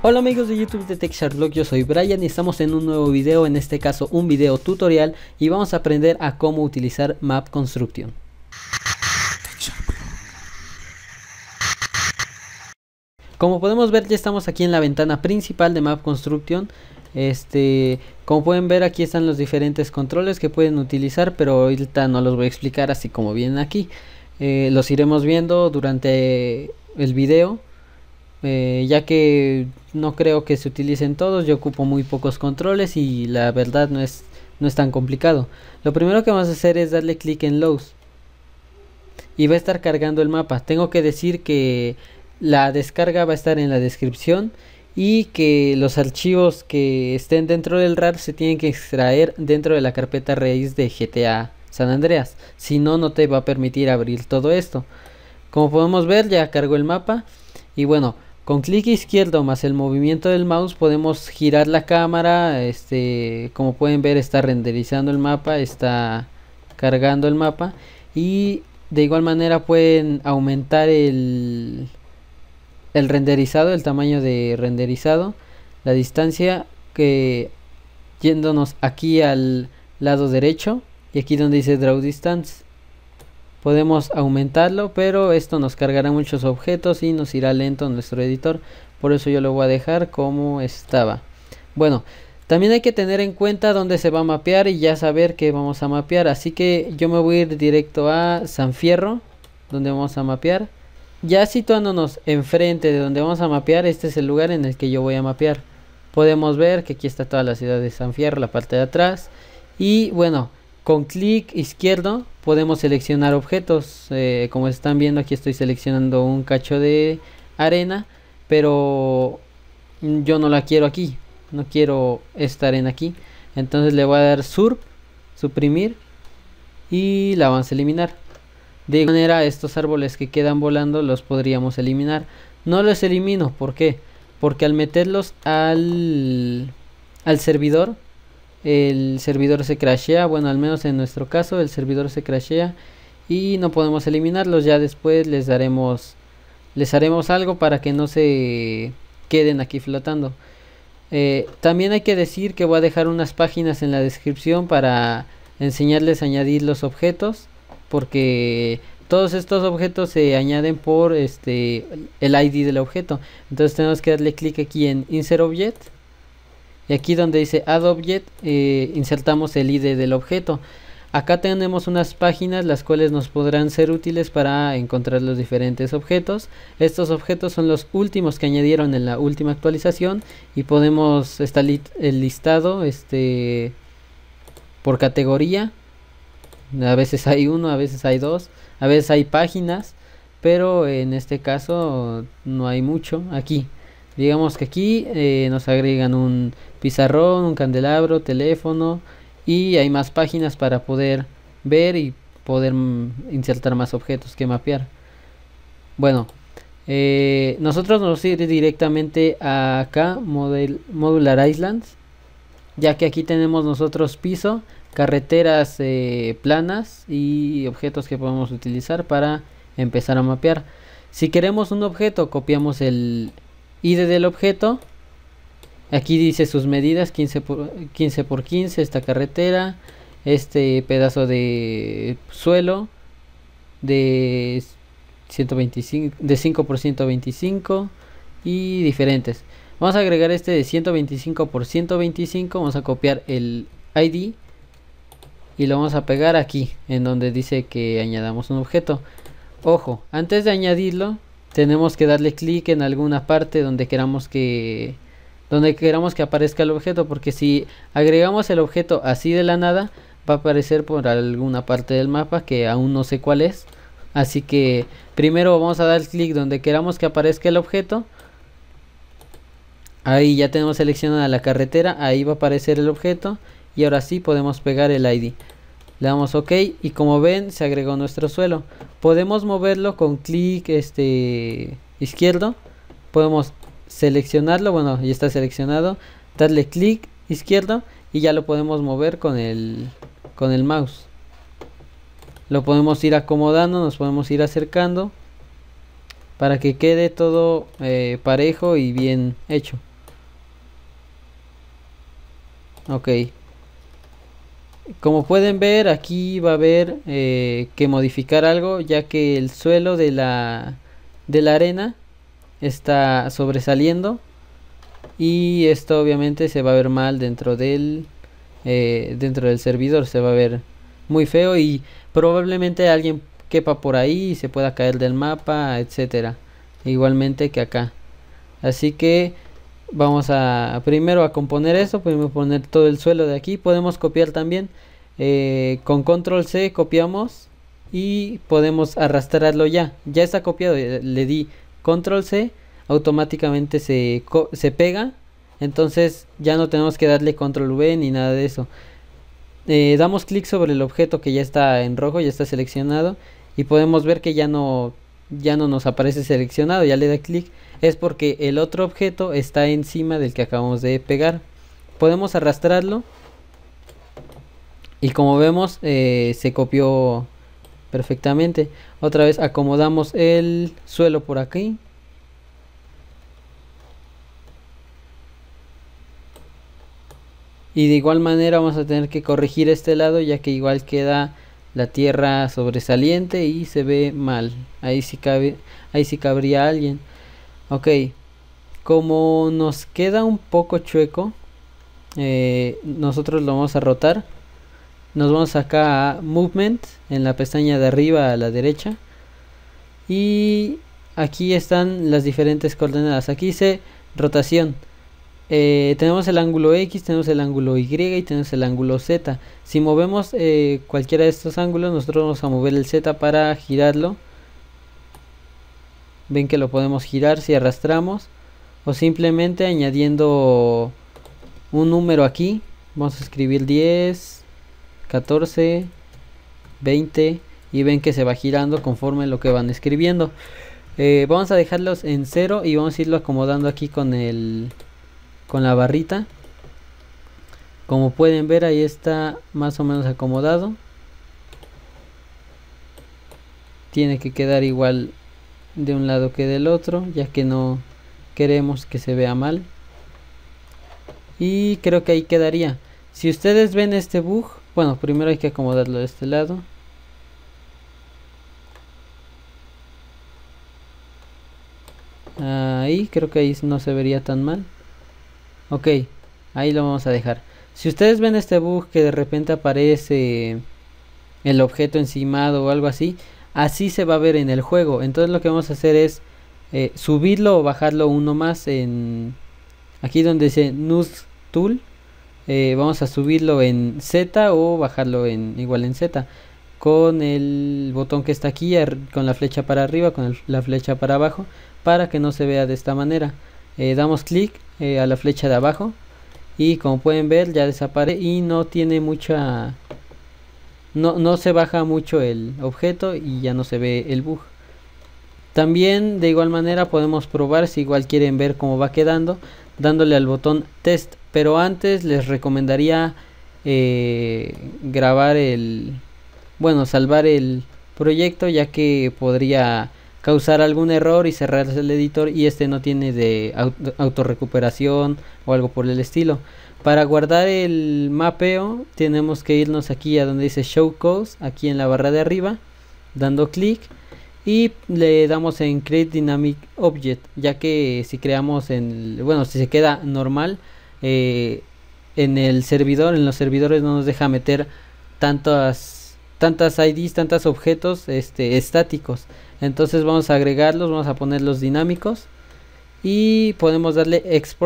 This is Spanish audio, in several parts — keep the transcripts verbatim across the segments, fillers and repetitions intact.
Hola amigos de YouTube de Tech Sherlock, yo soy Brian y estamos en un nuevo video, en este caso un video tutorial, y vamos a aprender a cómo utilizar Map Construction. Como podemos ver, ya estamos aquí en la ventana principal de Map Construction. Este, como pueden ver, aquí están los diferentes controles que pueden utilizar, pero ahorita no los voy a explicar así como vienen aquí. Eh, los iremos viendo durante el video. Eh, ya que no creo que se utilicen todos, yo ocupo muy pocos controles y la verdad no es, no es tan complicado. Lo primero que vamos a hacer es darle clic en Load y va a estar cargando el mapa. Tengo que decir que la descarga va a estar en la descripción y que los archivos que estén dentro del R A R se tienen que extraer dentro de la carpeta raíz de G T A San Andreas, si no, no te va a permitir abrir todo esto. Como podemos ver, ya cargó el mapa y bueno, con clic izquierdo más el movimiento del mouse podemos girar la cámara. Este, como pueden ver, está renderizando el mapa, está cargando el mapa, y de igual manera pueden aumentar el, el renderizado, el tamaño de renderizado, la distancia, que yéndonos aquí al lado derecho y aquí donde dice Draw Distance. Podemos aumentarlo, pero esto nos cargará muchos objetos y nos irá lento nuestro editor. Por eso yo lo voy a dejar como estaba. Bueno, también hay que tener en cuenta dónde se va a mapear y ya saber qué vamos a mapear. Así que yo me voy a ir directo a San Fierro, donde vamos a mapear. Ya situándonos enfrente de donde vamos a mapear, este es el lugar en el que yo voy a mapear. Podemos ver que aquí está toda la ciudad de San Fierro, la parte de atrás. Y bueno, con clic izquierdo podemos seleccionar objetos. Eh, como están viendo, aquí estoy seleccionando un cacho de arena, pero yo no la quiero aquí, no quiero esta arena aquí. Entonces le voy a dar surp, suprimir, y la vamos a eliminar. De igual manera, estos árboles que quedan volando los podríamos eliminar. No los elimino, ¿por qué? Porque al meterlos al, al servidor, el servidor se crashea. Bueno, al menos en nuestro caso el servidor se crashea y no podemos eliminarlos. Ya después les daremos les haremos algo para que no se queden aquí flotando. Eh, también hay que decir que voy a dejar unas páginas en la descripción para enseñarles a añadir los objetos, porque todos estos objetos se añaden por este el I D del objeto. Entonces tenemos que darle clic aquí en Insert Object, y aquí donde dice Add Object, eh, insertamos el I D del objeto. Acá tenemos unas páginas las cuales nos podrán ser útiles para encontrar los diferentes objetos. Estos objetos son los últimos que añadieron en la última actualización, y podemos estar li el listado este por categoría. A veces hay uno, a veces hay dos, a veces hay páginas, pero en este caso no hay mucho. Aquí digamos que aquí eh, nos agregan un pizarrón, un candelabro, teléfono, y hay más páginas para poder ver y poder mm, insertar más objetos que mapear. Bueno, eh, nosotros nos vamos a ir directamente a acá, model, Modular Islands, ya que aquí tenemos nosotros piso, carreteras eh, planas y objetos que podemos utilizar para empezar a mapear. Si queremos un objeto, copiamos el I D del objeto. Aquí dice sus medidas, quince por quince, esta carretera, este pedazo de suelo de ciento veinticinco, de cinco por ciento veinticinco, y diferentes. Vamos a agregar este de ciento veinticinco por ciento veinticinco. Vamos a copiar el I D y lo vamos a pegar aquí en donde dice que añadamos un objeto. Ojo, antes de añadirlo tenemos que darle clic en alguna parte donde queramos que donde queramos que aparezca el objeto, porque si agregamos el objeto así de la nada, va a aparecer por alguna parte del mapa que aún no sé cuál es. Así que primero vamos a dar clic donde queramos que aparezca el objeto. Ahí ya tenemos seleccionada la carretera, ahí va a aparecer el objeto, y ahora sí podemos pegar el I D. Le damos OK y como ven se agregó nuestro suelo. Podemos moverlo con clic este izquierdo. Podemos seleccionarlo, bueno, ya está seleccionado. Darle clic izquierdo y ya lo podemos mover con el con el mouse. Lo podemos ir acomodando, nos podemos ir acercando para que quede todo eh, parejo y bien hecho. Ok, como pueden ver, aquí va a haber eh, que modificar algo, ya que el suelo de la de la arena está sobresaliendo, y esto obviamente se va a ver mal dentro del eh, dentro del servidor, se va a ver muy feo y probablemente alguien quepa por ahí y se pueda caer del mapa, etcétera, igualmente que acá. Así que vamos a primero a componer eso, podemos poner todo el suelo de aquí, podemos copiar también eh, con control C copiamos y podemos arrastrarlo. Ya ya está copiado, le di control C, automáticamente se, se pega, entonces ya no tenemos que darle control V ni nada de eso. Eh, damos clic sobre el objeto que ya está en rojo, ya está seleccionado, y podemos ver que ya no ya no nos aparece seleccionado. Ya le da clic, es porque el otro objeto está encima del que acabamos de pegar. Podemos arrastrarlo y como vemos eh, se copió perfectamente. Otra vez acomodamos el suelo por aquí. Y de igual manera vamos a tener que corregir este lado, ya que igual queda la tierra sobresaliente y se ve mal. Ahí sí cabe, ahí sí cabría alguien. Ok, como nos queda un poco chueco, eh, nosotros lo vamos a rotar. Nos vamos acá a Movement, en la pestaña de arriba a la derecha. Y aquí están las diferentes coordenadas. Aquí dice rotación. Eh, tenemos el ángulo X, tenemos el ángulo Y y tenemos el ángulo Z. Si movemos eh, cualquiera de estos ángulos, nosotros vamos a mover el Z para girarlo. Ven que lo podemos girar si arrastramos, o simplemente añadiendo un número aquí. Vamos a escribir diez, catorce, veinte, y ven que se va girando conforme lo que van escribiendo. Eh, vamos a dejarlos en cero y vamos a irlo acomodando aquí con el con la barrita. Como pueden ver, ahí está más o menos acomodado. Tiene que quedar igual de un lado que del otro, ya que no queremos que se vea mal. Y creo que ahí quedaría. Si ustedes ven este bug, bueno, primero hay que acomodarlo de este lado. Ahí, creo que ahí no se vería tan mal. Ok, ahí lo vamos a dejar. Si ustedes ven este bug que de repente aparece el objeto encimado o algo así, así se va a ver en el juego. Entonces lo que vamos a hacer es eh, subirlo o bajarlo uno más en aquí donde dice Node Tool. Eh, vamos a subirlo en Z o bajarlo en igual en Z, con el botón que está aquí, con la flecha para arriba, con el, la flecha para abajo, para que no se vea de esta manera. Eh, damos clic eh, a la flecha de abajo y como pueden ver ya desaparece y no tiene mucha no, no se baja mucho el objeto y ya no se ve el bug. También de igual manera podemos probar, si igual quieren ver cómo va quedando, dándole al botón test, pero antes les recomendaría eh, grabar el bueno salvar el proyecto, ya que podría causar algún error y cerrarse el editor, y este no tiene de auto, autorrecuperación o algo por el estilo. Para guardar el mapeo tenemos que irnos aquí a donde dice Show Codes, aquí en la barra de arriba, dando clic y le damos en Create Dynamic Object, ya que si creamos en bueno si se queda normal eh, en el servidor, en los servidores no nos deja meter tantas tantas I Ds, tantos objetos este, estáticos. Entonces vamos a agregarlos, vamos a ponerlos dinámicos y podemos darle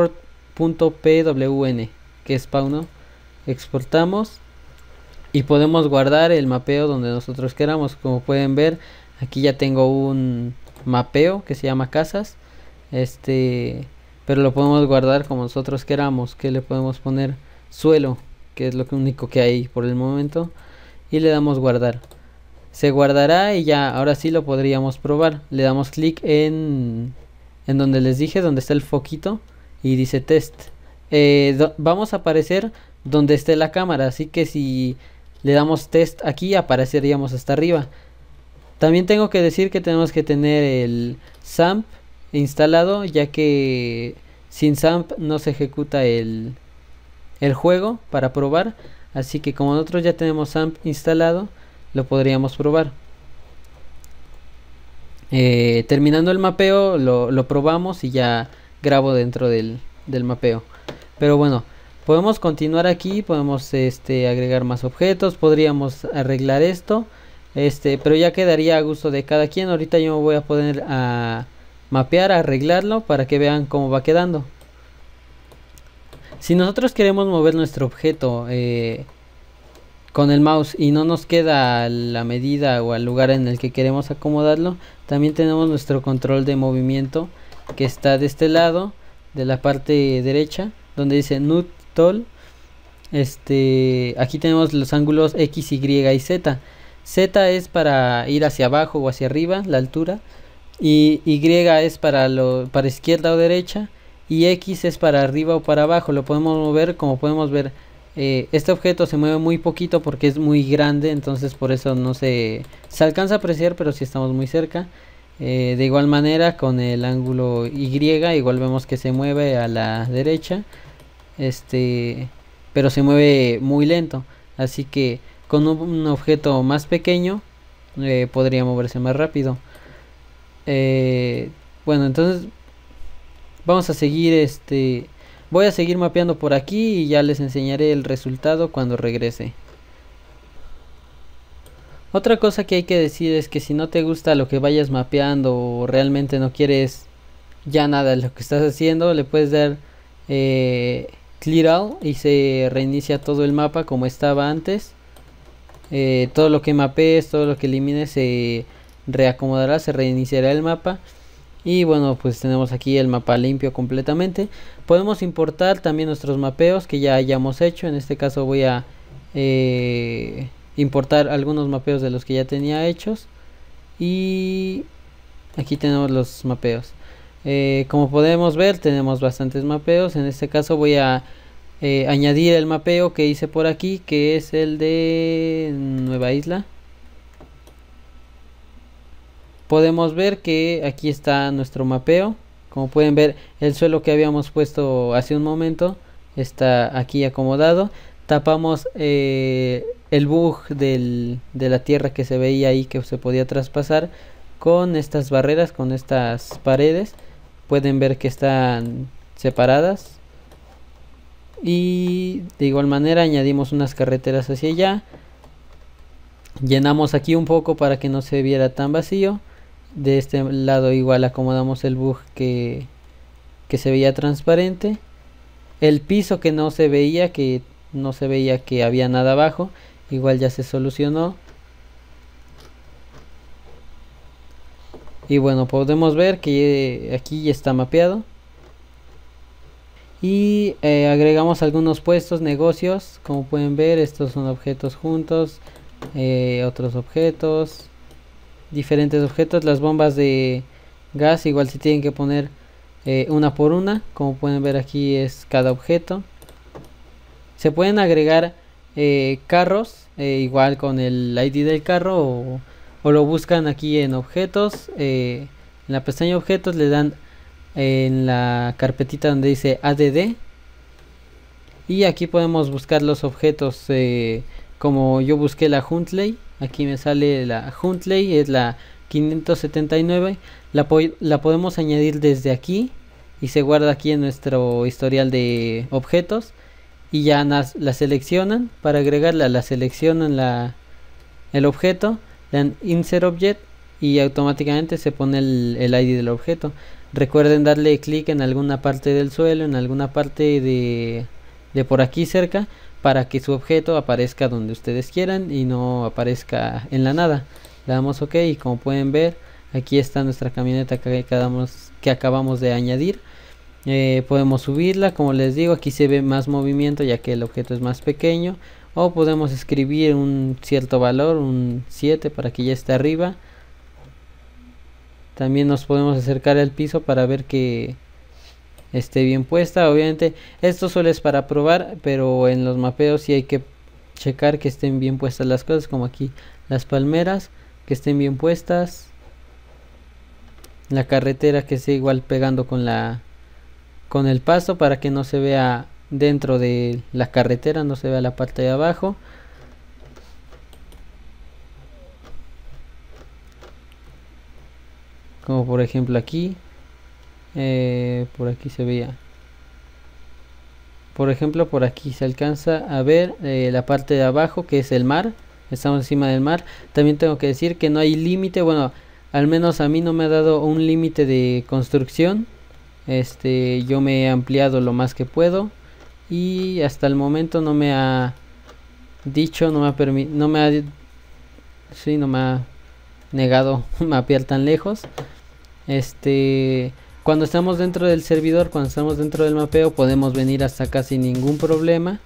export.pwn, que es pauno. Exportamos y podemos guardar el mapeo donde nosotros queramos. Como pueden ver, aquí ya tengo un mapeo que se llama casas, este pero lo podemos guardar como nosotros queramos. Que le podemos poner suelo, que es lo único que hay por el momento, y le damos guardar. Se guardará y ya ahora sí lo podríamos probar. Le damos clic en en donde les dije, donde está el foquito y dice test. Eh, vamos a aparecer donde esté la cámara, así que si le damos test aquí apareceríamos hasta arriba. También tengo que decir que tenemos que tener el SAMP instalado, ya que sin SAMP no se ejecuta el el juego para probar, así que como nosotros ya tenemos A M P instalado, lo podríamos probar. Eh, terminando el mapeo lo, lo probamos y ya grabo dentro del, del mapeo. Pero bueno, podemos continuar aquí, podemos este, agregar más objetos, podríamos arreglar esto, este, pero ya quedaría a gusto de cada quien. Ahorita yo me voy a poner a mapear, a arreglarlo para que vean cómo va quedando. Si nosotros queremos mover nuestro objeto eh, con el mouse y no nos queda a la medida o al lugar en el que queremos acomodarlo, también tenemos nuestro control de movimiento, que está de este lado de la parte derecha, donde dice Nut Tool. Este, aquí tenemos los ángulos X, Y y Z. Z es para ir hacia abajo o hacia arriba, la altura, y Y es para, lo, para izquierda o derecha, y X es para arriba o para abajo. Lo podemos mover, como podemos ver, eh, este objeto se mueve muy poquito porque es muy grande, entonces por eso no se, se alcanza a apreciar, pero si estamos muy cerca. Eh, de igual manera con el ángulo Y, igual vemos que se mueve a la derecha, este, pero se mueve muy lento, así que con un, un objeto más pequeño eh, podría moverse más rápido. Eh, bueno, entonces vamos a seguir, este, voy a seguir mapeando por aquí y ya les enseñaré el resultado cuando regrese. Otra cosa que hay que decir es que si no te gusta lo que vayas mapeando o realmente no quieres ya nada de lo que estás haciendo, le puedes dar eh, Clear All y se reinicia todo el mapa como estaba antes. Eh, todo lo que mapees, todo lo que elimines se reacomodará, se reiniciará el mapa. Y bueno, pues tenemos aquí el mapa limpio completamente. Podemos importar también nuestros mapeos que ya hayamos hecho. En este caso voy a eh, importar algunos mapeos de los que ya tenía hechos. Y aquí tenemos los mapeos. Eh, como podemos ver, tenemos bastantes mapeos. En este caso voy a eh, añadir el mapeo que hice por aquí, que es el de Nueva Isla. Podemos ver que aquí está nuestro mapeo. Como pueden ver, el suelo que habíamos puesto hace un momento está aquí acomodado. Tapamos eh, el bug del, de la tierra que se veía ahí, que se podía traspasar, con estas barreras, con estas paredes. Pueden ver que están separadas. Y de igual manera añadimos unas carreteras hacia allá. Llenamos aquí un poco para que no se viera tan vacío. De este lado igual acomodamos el bug que, que se veía transparente. El piso que no se veía, que no se veía que había nada abajo, igual ya se solucionó. Y bueno, podemos ver que aquí ya está mapeado. Y eh, agregamos algunos puestos, negocios. Como pueden ver, estos son objetos juntos, eh, otros objetos, diferentes objetos. Las bombas de gas igual se tienen que poner eh, una por una. Como pueden ver, aquí es cada objeto. Se pueden agregar eh, carros, eh, igual con el I D del carro, o, o lo buscan aquí en objetos, eh, en la pestaña objetos le dan eh, en la carpetita donde dice A D D, y aquí podemos buscar los objetos, eh, como yo busqué la Huntley. Aquí me sale la Huntley, es la quinientos setenta y nueve. La, po la podemos añadir desde aquí y se guarda aquí en nuestro historial de objetos. Y ya nas, la seleccionan. Para agregarla, la seleccionan la, el objeto, le dan Insert Object y automáticamente se pone el, el I D del objeto. Recuerden darle clic en alguna parte del suelo, en alguna parte de, de por aquí cerca, para que su objeto aparezca donde ustedes quieran y no aparezca en la nada. Le damos OK y como pueden ver, aquí está nuestra camioneta que acabamos, que acabamos de añadir. Eh, podemos subirla, como les digo, aquí se ve más movimiento ya que el objeto es más pequeño, o podemos escribir un cierto valor, un siete, para que ya esté arriba. También nos podemos acercar al piso para ver que esté bien puesta. Obviamente esto solo es para probar, pero en los mapeos sí hay que checar que estén bien puestas las cosas, como aquí las palmeras, que estén bien puestas, la carretera que esté igual pegando con la con el paso para que no se vea dentro de la carretera, no se vea la parte de abajo. Como por ejemplo aquí, eh, por aquí se veía. Por ejemplo, por aquí se alcanza a ver eh, la parte de abajo, que es el mar. Estamos encima del mar. También tengo que decir que no hay límite. Bueno, al menos a mí no me ha dado un límite de construcción. Este, yo me he ampliado lo más que puedo. Y hasta el momento no me ha dicho, no me ha permitido, no me ha, sí, no me ha negado mapear tan lejos. Este, cuando estamos dentro del servidor, cuando estamos dentro del mapeo, podemos venir hasta acá sin ningún problema.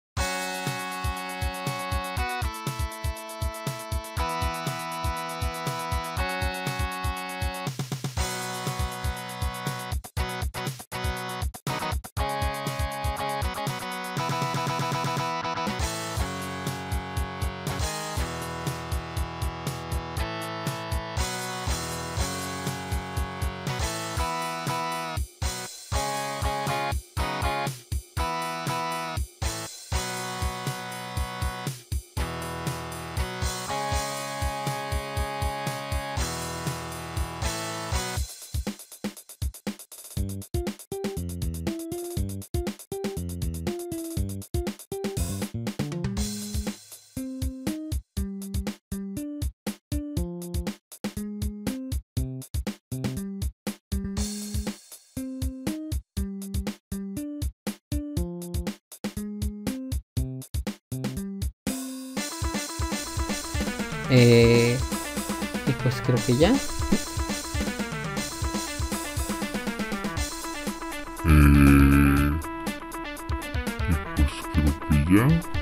Eh, y pues creo que ya. Eh, y pues creo que ya.